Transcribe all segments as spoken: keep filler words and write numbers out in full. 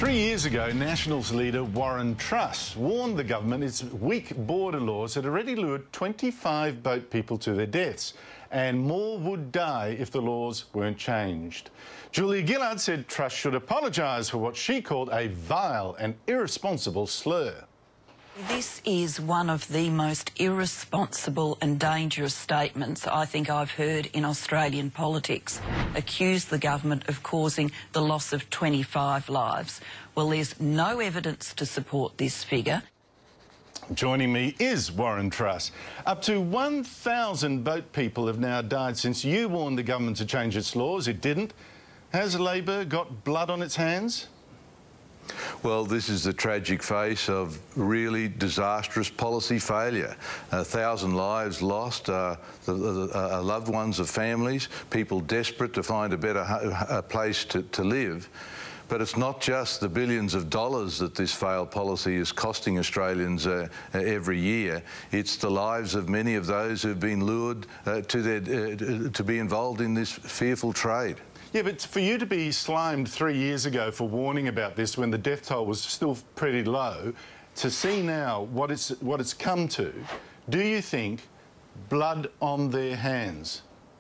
Three years ago, Nationals leader Warren Truss warned the government its weak border laws had already lured twenty-five boat people to their deaths, and more would die if the laws weren't changed. Julia Gillard said Truss should apologise for what she called a vile and irresponsible slur. This is one of the most irresponsible and dangerous statements I think I've heard in Australian politics. Accuse the government of causing the loss of twenty-five lives. Well, there's no evidence to support this figure. Joining me is Warren Truss. Up to one thousand boat people have now died since you warned the government to change its laws. It didn't. Has Labor got blood on its hands? Well, this is the tragic face of really disastrous policy failure. A thousand lives lost, uh, the, the, uh, loved ones of families, people desperate to find a better a place to, to live. But it's not just the billions of dollars that this failed policy is costing Australians uh, every year. It's the lives of many of those who've been lured uh, to, their, uh, to be involved in this fearful trade. Yeah, but for you to be slimed three years ago for warning about this when the death toll was still pretty low, to see now what it's, what it's come to, do you think blood on their hands?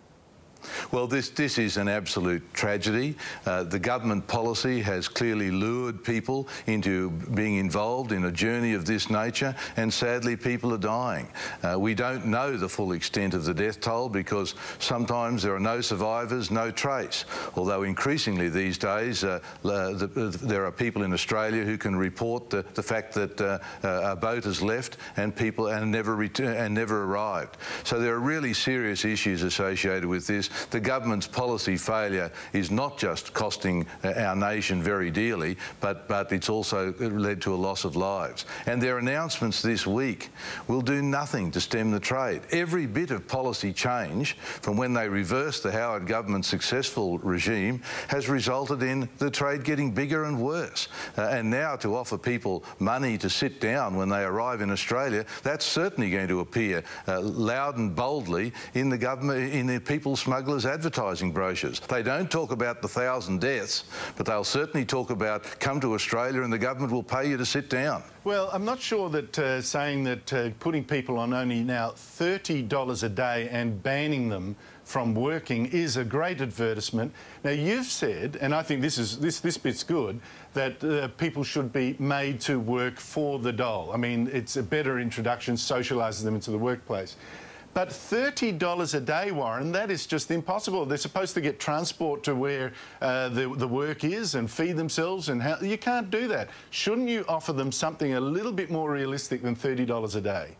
Well, this, this is an absolute tragedy. Uh, the government policy has clearly lured people into being involved in a journey of this nature, and sadly people are dying. Uh, we don't know the full extent of the death toll because sometimes there are no survivors, no trace, although increasingly these days uh, uh, the, uh, there are people in Australia who can report the, the fact that uh, uh, a boat has left and people and never, and never arrived. So there are really serious issues associated with this. The government's policy failure is not just costing our nation very dearly, but, but it's also led to a loss of lives. And their announcements this week will do nothing to stem the trade. Every bit of policy change from when they reversed the Howard government's successful regime has resulted in the trade getting bigger and worse. Uh, and now to offer people money to sit down when they arrive in Australia, that's certainly going to appear uh, loud and boldly in the government, in the people smugglers advertising brochures. They don't talk about the thousand deaths, but they'll certainly talk about come to Australia and the government will pay you to sit down. Well, I'm not sure that uh, saying that uh, putting people on only now thirty dollars a day and banning them from working is a great advertisement. Now, you've said, and I think this is this this bit's good, that uh, people should be made to work for the dole. I mean, it's a better introduction, socialises them into the workplace. But thirty dollars a day, Warren, that is just impossible. They're supposed to get transport to where uh, the, the work is and feed themselves, and how, you can't do that. Shouldn't you offer them something a little bit more realistic than thirty dollars a day?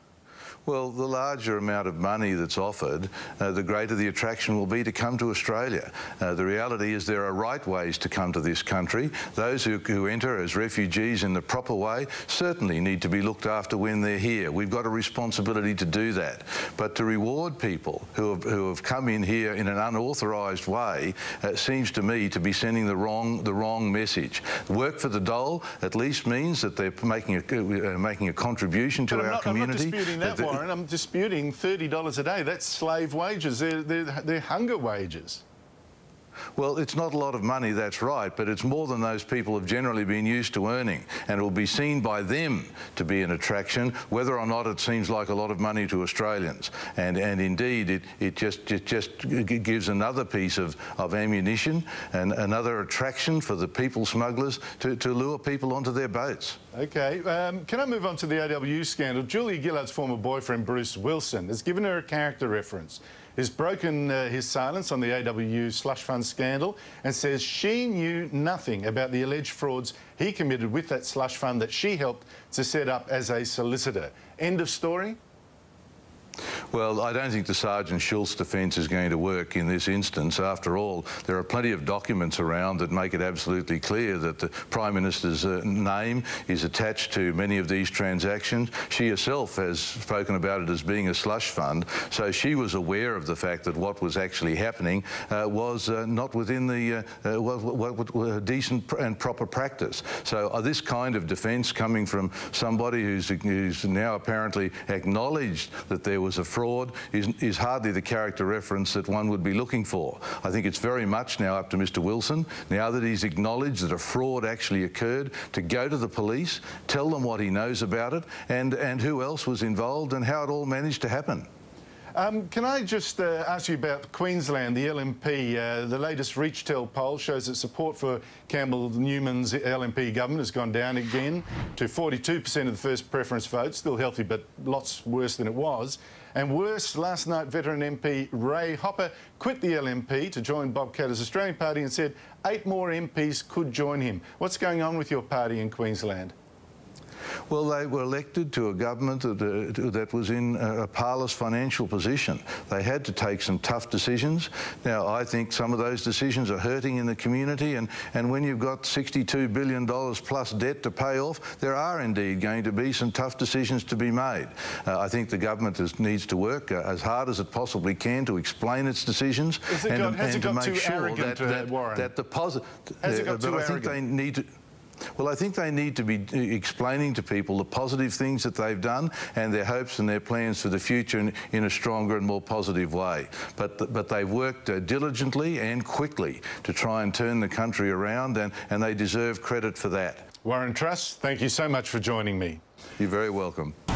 Well, the larger amount of money that's offered, uh, the greater the attraction will be to come to Australia. Uh, the reality is there are right ways to come to this country. Those who, who enter as refugees in the proper way certainly need to be looked after when they're here. We've got a responsibility to do that. But to reward people who have, who have come in here in an unauthorised way uh, seems to me to be sending the wrong, the wrong message. Work for the dole at least means that they're making a, uh, making a contribution to but our I'm not, community. I'm not disputing that, Warren. I'm disputing thirty dollars a day. That's slave wages. They're, they're, they're hunger wages. Well, it's not a lot of money, that's right, but it's more than those people have generally been used to earning, and it will be seen by them to be an attraction, whether or not it seems like a lot of money to Australians. And, and indeed, it, it, just, it just gives another piece of, of ammunition and another attraction for the people smugglers to, to lure people onto their boats. OK. Um, can I move on to the A W U scandal? Julia Gillard's former boyfriend, Bruce Wilson, has given her a character reference. He's broken uh, his silence on the A W U slush fund scandal and says she knew nothing about the alleged frauds he committed with that slush fund that she helped to set up as a solicitor. End of story? Well, I don't think the Sergeant Schultz defence is going to work in this instance. After all, there are plenty of documents around that make it absolutely clear that the Prime Minister's uh, name is attached to many of these transactions. She herself has spoken about it as being a slush fund, so she was aware of the fact that what was actually happening uh, was uh, not within the uh, uh, what, what, what, decent and proper practice. So uh, this kind of defence coming from somebody who's, who's now apparently acknowledged that there was was a fraud is, is hardly the character reference that one would be looking for. I think it's very much now up to Mister Wilson, now that he's acknowledged that a fraud actually occurred, to go to the police, tell them what he knows about it, and, and who else was involved and how it all managed to happen. Um, can I just uh, ask you about Queensland, the L M P? Uh, the latest ReachTel poll shows that support for Campbell Newman's L M P government has gone down again to forty-two percent of the first preference vote, still healthy but lots worse than it was. And worse, last night veteran M P Ray Hopper quit the L M P to join Bob Katter's Australian Party and said eight more M Ps could join him. What's going on with your party in Queensland? Well, they were elected to a government that, uh, that was in a parlous financial position. They had to take some tough decisions. Now, I think some of those decisions are hurting in the community, and, and when you've got sixty-two billion dollars plus debt to pay off, there are indeed going to be some tough decisions to be made. Uh, I think the government is, needs to work uh, as hard as it possibly can to explain its decisions and, got, and to make sure arrogant, that, that, uh, that the positive... Has it got uh, too but I think arrogant? they need to... Well, I think they need to be explaining to people the positive things that they've done and their hopes and their plans for the future in, in a stronger and more positive way. But, but they've worked uh, diligently and quickly to try and turn the country around, and, and they deserve credit for that. Warren Truss, thank you so much for joining me. You're very welcome.